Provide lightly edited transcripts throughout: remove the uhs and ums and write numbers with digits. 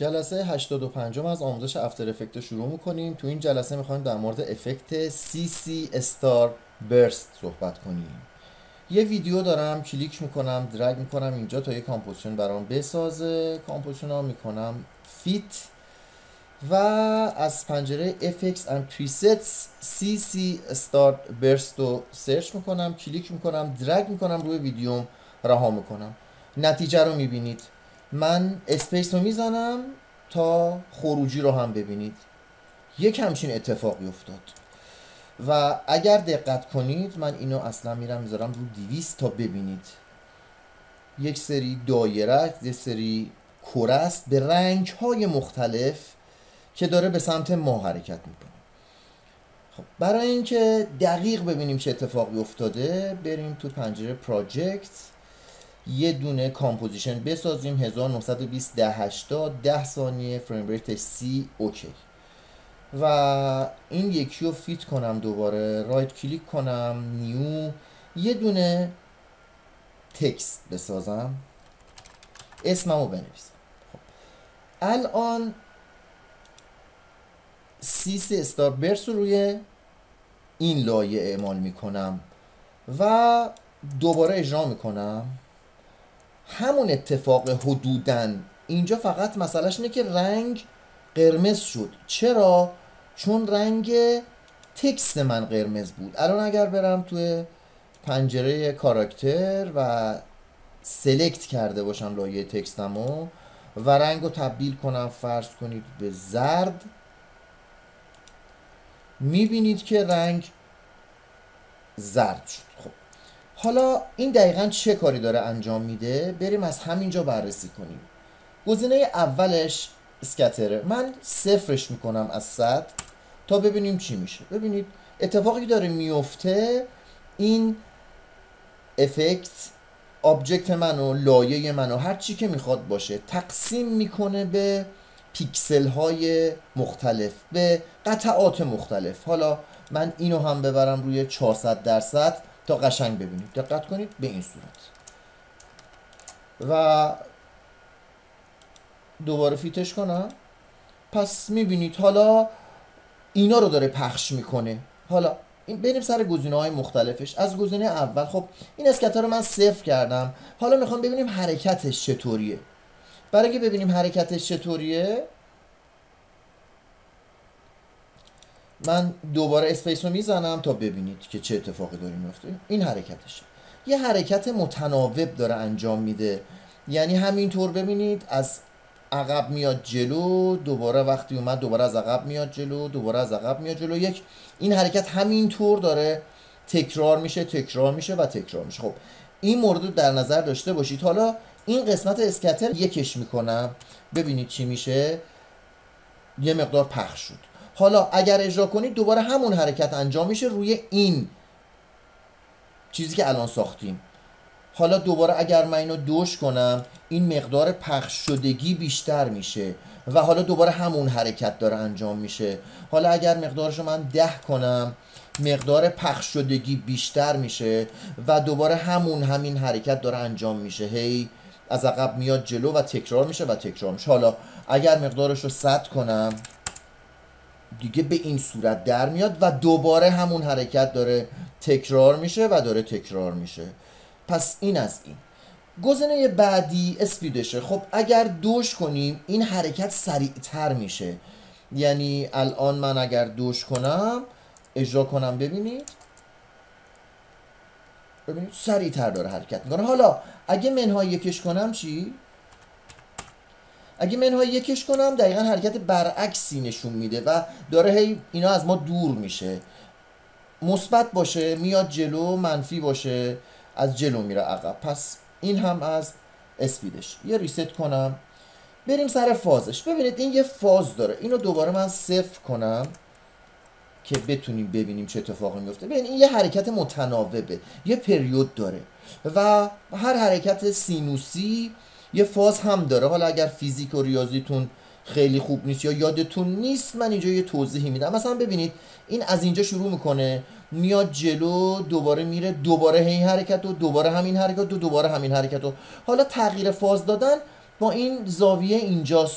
جلسه 85 از آموزش افتر افکت شروع میکنیم. تو این جلسه میخوایم در مورد افکت CC استار برست صحبت کنیم. یه ویدیو دارم، کلیک میکنم، درگ میکنم اینجا تا یه کامپوزیشن برام بسازه. کامپوزیشن ها میکنم فیت و از پنجره FX and Presets CC استار برست رو سرچ میکنم، کلیک میکنم، درگ میکنم روی ویدیوم، رها میکنم. نتیجه رو میبینید. من اسپیس رو میزنم تا خروجی رو هم ببینید. یک همچین اتفاقی افتاد و اگر دقت کنید من اینو اصلا میرم میذارم رو 200 تا ببینید. یک سری دایره، یک سری کره است به رنگ های مختلف که داره به سمت ما حرکت میکنه. خب برای اینکه دقیق ببینیم چه اتفاقی افتاده بریم تو پنجره پراجکت، یه دونه کامپوزیشن بسازیم. 1920 1080 10 ثانیه، فریم ریتش 30 اوکی. و این یکی رو فیت کنم، دوباره رایت کلیک کنم، نیو، یه دونه تکست بسازم، اسممو بنویسم. خب الان CC استار برس رو روی این لایه اعمال میکنم و دوباره اجرا میکنم. همون اتفاق حدوداً اینجا، فقط مسئلهش اینه که رنگ قرمز شد. چرا؟ چون رنگ تکست من قرمز بود. الان اگر برم توی پنجره کاراکتر و سلکت کرده باشم لایه تکستمو و رنگ رو تبدیل کنم فرض کنید به زرد، میبینید که رنگ زرد شد. خب حالا این دقیقا چه کاری داره انجام میده؟ بریم از همینجا بررسی کنیم. گزینه اولش اسکتره، من صفرش میکنم از 100 تا ببینیم چی میشه. ببینید اتفاقی داره میفته، این افکت آبجکت منو، لایه منو، هر چی که میخواد باشه تقسیم میکنه به پیکسل های مختلف، به قطعات مختلف. حالا من اینو هم ببرم روی 400% تا قشنگ ببینید. دقت کنید به این صورت و دوباره فیتش کنم. پس میبینید حالا اینا رو داره پخش میکنه. حالا بریم سر گزینه‌های مختلفش. از گزینه اول، خب این اسکتر رو من صفر کردم. حالا میخوام ببینیم حرکتش چطوریه. برای که ببینیم حرکتش چطوریه من دوباره اسپیس رو میزنم تا ببینید که چه اتفاقی داره میفته. این حرکتشه، یه حرکت متناوب داره انجام میده. یعنی همینطور ببینید از عقب میاد جلو، دوباره وقتی اومد دوباره از عقب میاد جلو، دوباره از عقب میاد جلو. این حرکت همینطور داره تکرار میشه، تکرار میشه و تکرار میشه. خب این مورد رو در نظر داشته باشید. حالا این قسمت اسکتر یکش میکنم، ببینید چی میشه. یه مقدار پخش شد. حالا اگر اجرا کنید دوباره همون حرکت انجام میشه روی این چیزی که الان ساختیم. حالا دوباره اگر من اینو دوش کنم این مقدار پخش شدگی بیشتر میشه و حالا دوباره همون حرکت داره انجام میشه. حالا اگر مقدارش رو من 10 کنم مقدار پخش شدگی بیشتر میشه و دوباره همین حرکت داره انجام میشه. هی از عقب میاد جلو و تکرار میشه و تکرار میشه. حالا اگر مقدارش رو 100 کنم دیگه به این صورت در میاد و دوباره همون حرکت داره تکرار میشه و داره تکرار میشه. پس این از این. گزینه بعدی اسپیدشه. خب اگر دوش کنیم این حرکت سریعتر میشه. یعنی الان من اگر دوش کنم اجرا کنم ببینید سریعتر داره حرکت میکنه. حالا اگه منهای یکش کنم چی؟ اگه منهای یکش کنم دقیقا حرکت برعکسی نشون میده و داره هی اینا از ما دور میشه. مثبت باشه میاد جلو، منفی باشه از جلو میره عقب. پس این هم از اسپیدش. یه ریست کنم، بریم سر فازش. ببینید این یه فاز داره. اینو دوباره من صفر کنم که بتونیم ببینیم چه اتفاقی میفته. ببین این یه حرکت متناوبه، یه پریود داره و هر حرکت سینوسی یه فاز هم داره. حالا اگر فیزیک و ریاضیتون خیلی خوب نیست یا یادتون نیست من اینجا یه توضیحی میدم. مثلا ببینید این از اینجا شروع میکنه میاد جلو، دوباره میره، دوباره این حرکت و دوباره همین حرکت و دوباره همین حرکت و حالا تغییر فاز دادن با این زاویه اینجاست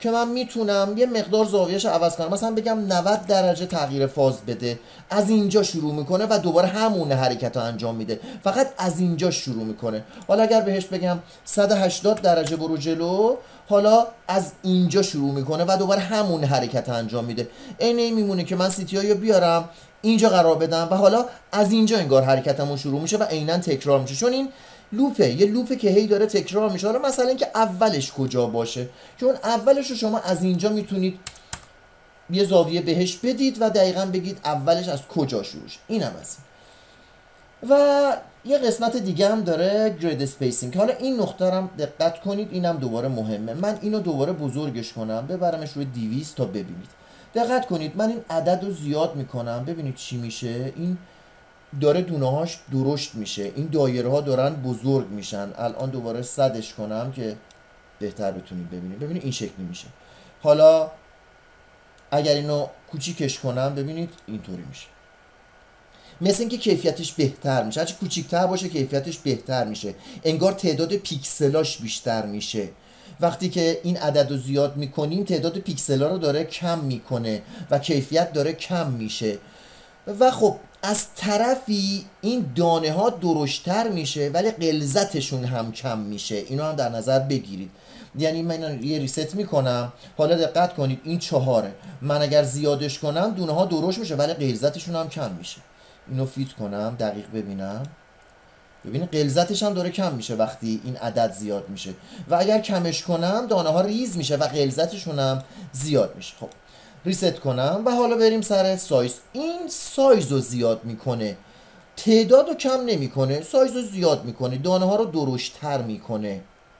که من میتونم یه مقدار زاویهش عوض کنم، مثلا بگم 90 درجه تغییر فاز بده، از اینجا شروع میکنه و دوباره همون حرکت رو انجام میده، فقط از اینجا شروع میکنه. حالا اگر بهش بگم 180 درجه برو جلو، حالا از اینجا شروع میکنه و دوباره همون حرکت انجام میده. عین این میمونه که من CTI رو بیارم اینجا قرار بدم و حالا از اینجا انگار حرکتمون شروع میشه و عیناً تکرار میشه، چون این لوپه، یه لوپه که هی داره تکرار میشه. حالا مثلا اینکه اولش کجا باشه، چون اولش رو شما از اینجا میتونید یه زاویه بهش بدید و دقیقاً بگید اولش از کجا شروع شه. اینم از این. و یه قسمت دیگه هم داره گرید اسپیسینگ. حالا این نقطه رو هم دقت کنید، اینم دوباره مهمه. من اینو دوباره بزرگش کنم، ببرمش روی 200 تا ببینید. دقت کنید من این عدد رو زیاد میکنم، ببینید چی میشه. این داره دونه هاش درشت میشه، این دایره ها دارن بزرگ میشن. الان دوباره صدش کنم که بهتر بتونید ببینید. ببینید این شکلی میشه. حالا اگر اینو کوچیکش کنم ببینید اینطوری میشه. مثل اینکه کیفیتش بهتر میشه، هرچی کوچیک‌تر باشه کیفیتش بهتر میشه، انگار تعداد پیکسلاش بیشتر میشه. وقتی که این عدد رو زیاد میکنیم تعداد پیکسلا رو داره کم میکنه و کیفیت داره کم میشه. و خب از طرفی این دانه ها درشتر میشه ولی غلظتشون هم کم میشه، اینو هم در نظر بگیرید. یعنی من یه ریست میکنم، حالا دقت کنید این 4، من اگر زیادش کنم دونه ها درشت میشه ولی غلظتشون هم کم میشه. اینو فیت کنم دقیق ببینم، ببینید غلظتش هم داره کم میشه وقتی این عدد زیاد میشه، و اگر کمش کنم دانه ها ریز میشه و غلظتشون هم زیاد میشه. خب ریست کنم و حالا بریم سر سایز. این سایز رو زیاد میکنه، تعداد رو کم نمیکنه، سایز رو زیاد میکنه، دانه ها رو درشت‌تر میکنه.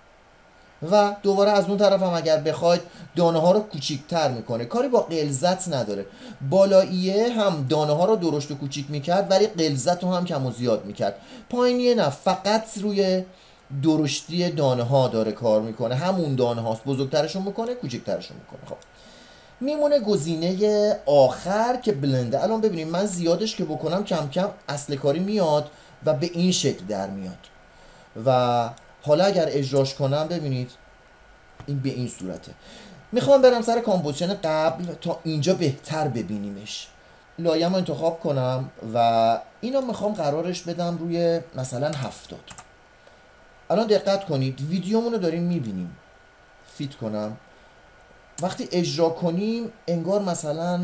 و دوباره از اون طرف هم اگر بخواید دانه ها رو کوچیک‌تر میکنه، کاری با غلظت نداره. بالاییه هم دانه ها رو درشت و کوچیک میکرد ولی غلظت رو هم کم و زیاد میکرد. پایینیه نه، فقط روی درشتی دانه ها داره کار میکنه، همون دانه هاست، بزرگترشون میکنه کوچیکترشون میکنه. خب میمونه گزینه آخر که بلنده. الان ببینید من زیادش که بکنم کم کم اصل کاری میاد و به این شکل در میاد. و حالا اگر اجراش کنم ببینید این به این صورته. میخوام برم سر کامپوزیشن قبل تا اینجا بهتر ببینیمش. لایه‌مو رو انتخاب کنم و اینو میخوام قرارش بدم روی مثلا 70. الان دقت کنید ویدیومونو داریم میبینیم. فیت کنم، وقتی اجرا کنیم انگار مثلا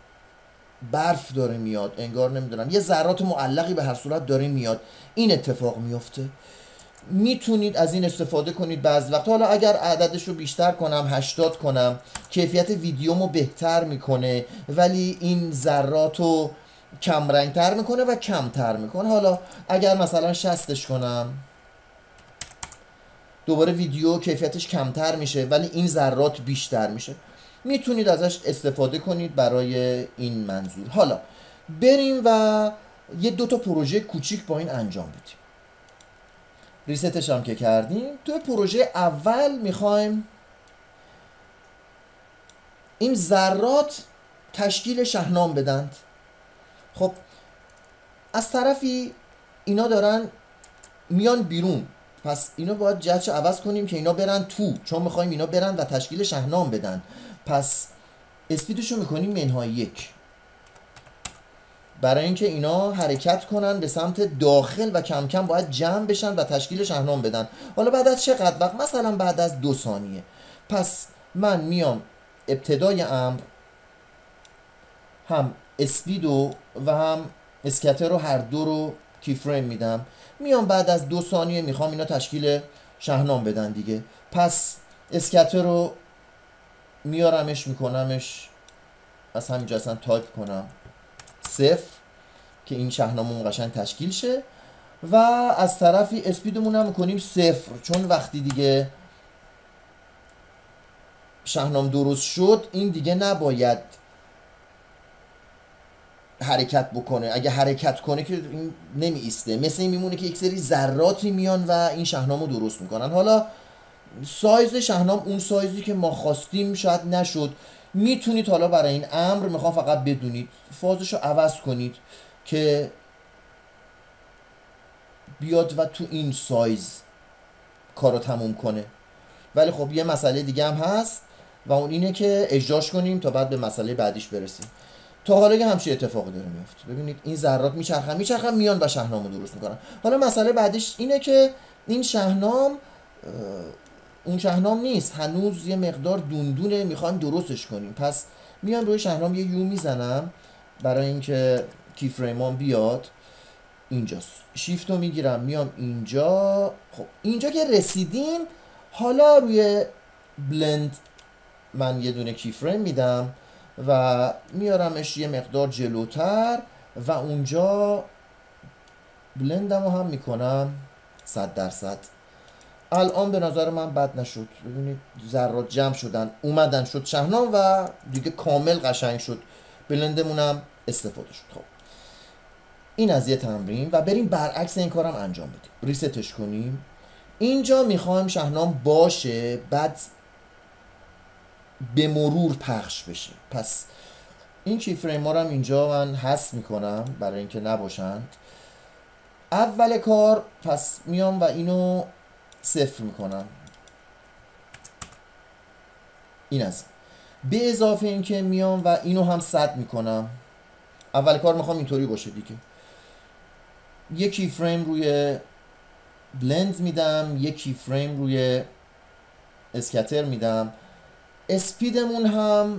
برف داره میاد، انگار نمیدونم یه ذرات معلقی به هر صورت داره میاد. این اتفاق میفته. میتونید از این استفاده کنید بعض وقت. حالا اگر عددش رو بیشتر کنم 80 کنم کیفیت ویدیومو بهتر میکنه ولی این ذرات رو کم رنگتر میکنه و کمتر میکنه. حالا اگر مثلا 60ش کنم دوباره ویدیو کیفیتش کمتر میشه ولی این ذرات بیشتر میشه. میتونید ازش استفاده کنید برای این منظور. حالا بریم و یه 2 تا پروژه کوچیک با این انجام بدیم. ریستش هم که کردیم، تو پروژه اول میخوایم این ذرات تشکیل شاهنامه بدند. خب از طرفی اینا دارن میان بیرون، پس اینا باید جهتش عوض کنیم که اینا برن تو، چون میخوایم اینا برن و تشکیل شاهنامه بدن. پس اسپیدشو میکنیم منهای 1 برای اینکه اینا حرکت کنن به سمت داخل و کم کم باید جمع بشن و تشکیل شاهنامه بدن. حالا بعد از چقدر وقت؟ مثلا بعد از 2 ثانیه. پس من میام ابتدای امر هم اسپید و هم اسکتر رو هر دو رو کی فریم میدم. میام بعد از 2 ثانیه میخوام اینا تشکیل شاهنامه بدن دیگه. پس اسکتر رو میارمش میکنمش از همینجا اصلا تایپ کنم 0 که این شاهنامه قشنگ تشکیل شه، و از طرفی اسپیدمون هم میکنیم 0 چون وقتی دیگه شاهنامه درست شد این دیگه نباید حرکت بکنه. اگه حرکت کنه که این نمی ایسته، مثل این میمونه که یک سری ذراتی میان و این شاهنامه درست میکنن. حالا سایز شاهنامه اون سایزی که ما خواستیم شاید نشد. میتونید حالا برای این امر میخوام فقط بدونید فازش رو عوض کنید که بیاد و تو این سایز کارو تموم کنه. ولی خب یه مسئله دیگه هم هست، و اون اینه که اجراش کنیم تا بعد به مسئله بعدیش برسیم. تا حالا که همچین اتفاقی داره میفته. ببینید این ذرات میچرخن میان و شاهنامه درست میکنن. حالا مسئله بعدیش اینه که این شاهنامه اون شاهنامه نیست، هنوز یه مقدار دوندونه، میخوایم درستش کنیم. پس میام روی شاهنامه یه یو میزنم برای اینکه کی فریمام بیاد. اینجاست، شیفت رو میگیرم میام اینجا. خب اینجا که رسیدیم، حالا روی بلند من یه دونه کی فریم میدم و میارمش یه مقدار جلوتر و اونجا بلندم رو هم میکنم 100%. الان به نظر من بد نشد. ببینید ذرات جمع شدن اومدن شد شاهنامه و دیگه کامل قشنگ شد. بلندمونم استفاده شد. خب این از یه تمرین و بریم برعکس این کارم انجام بدیم. ریستش کنیم. اینجا میخوایم شاهنامه باشه بعد به مرور پخش بشه. پس این کی فریم ها رو هم اینجا من حذف میکنم برای اینکه نباشند. اول کار پس میام و اینو صفر میکنم. این از به اضافه اینکه میام و اینو هم 100 میکنم. اول کار میخوام اینطوری باشه دیگه. یک کی فریم روی بلند میدم، یک کی فریم روی اسکتر میدم. اسپیدمون هم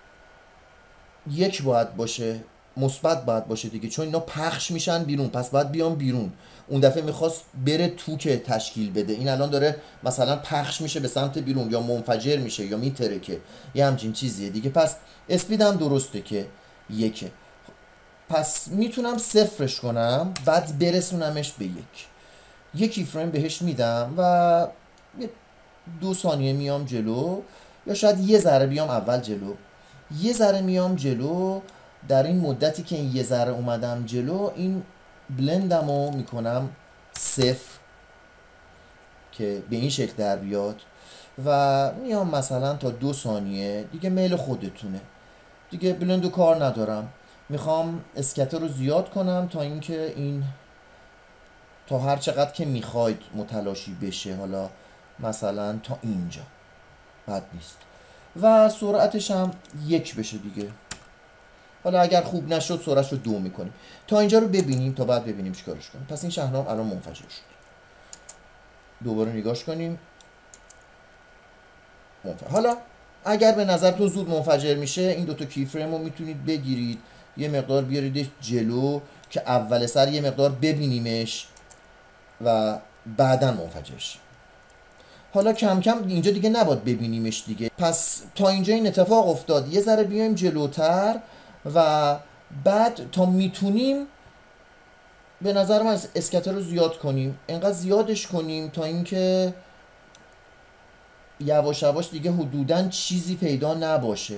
1 باید باشه، مثبت باید باشه دیگه، چون اینا پخش میشن بیرون، پس باید بیام بیرون. اون دفعه میخواست بره تو که تشکیل بده، این الان داره مثلا پخش میشه به سمت بیرون یا منفجر میشه یا میترکه، یه همچین چیزیه دیگه. پس اسپیدم درسته که 1. پس میتونم صفرش کنم بعد برسونمش به 1. یکی فریم بهش میدم و 2 ثانیه میام جلو، یا شاید یه ذره بیام اول جلو، یه ذره میام جلو. در این مدتی که این یه ذره اومدم جلو، این بلندمو میکنم 0 که به این شکل در بیاد و میام مثلا تا 2 ثانیه دیگه. میل خودتونه دیگه، بلندو کار ندارم. میخوام اسکتر رو زیاد کنم تا اینکه این تا هر چقدر که میخواید متلاشی بشه. حالا مثلا تا اینجا بد نیست و سرعتش هم 1 بشه دیگه. حالا اگر خوب نشد سرعتش رو 2 میکنیم. تا اینجا رو ببینیم تا بعد ببینیم چیکارش کنیم. پس این شاهنامه الان منفجر شد. دوباره نگاش کنیم. حالا اگر به نظرتون زود منفجر میشه، این دوتا کی فریم رو میتونید بگیرید یه مقدار بیاریدش جلو که اول سر یه مقدار ببینیمش و بعدا منفجر شه. حالا کم کم اینجا دیگه نباید ببینیمش دیگه. پس تا اینجا این اتفاق افتاد. یه ذره بیایم جلوتر و بعد تا میتونیم به نظر من اسکتر رو زیاد کنیم. انقدر زیادش کنیم تا اینکه یواش یواش دیگه حدوداً چیزی پیدا نباشه.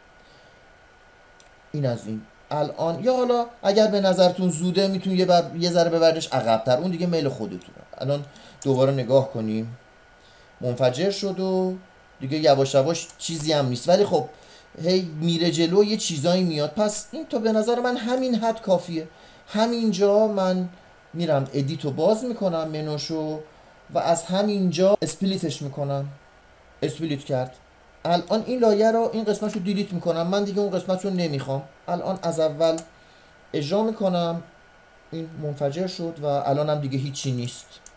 این از این. الان یا حالا اگر به نظرتون زوده میتونید یه ذره ببردش عقب‌تر، اون دیگه میل خودتونه. الان دوباره نگاه کنیم. منفجر شد و دیگه یواش یواش چیزی هم نیست، ولی خب هی میره جلو، یه چیزایی میاد. پس این تا به نظر من همین حد کافیه. همینجا من میرم ادیتو باز میکنم، منوشو، و از همینجا اسپلیتش میکنم. اسپلیت کرد. الان این لایه رو، این قسمت رو دیلیت میکنم. من دیگه اون قسمت رو نمیخوام. الان از اول اجرا میکنم. این منفجر شد و الان هم دیگه هیچی نیست.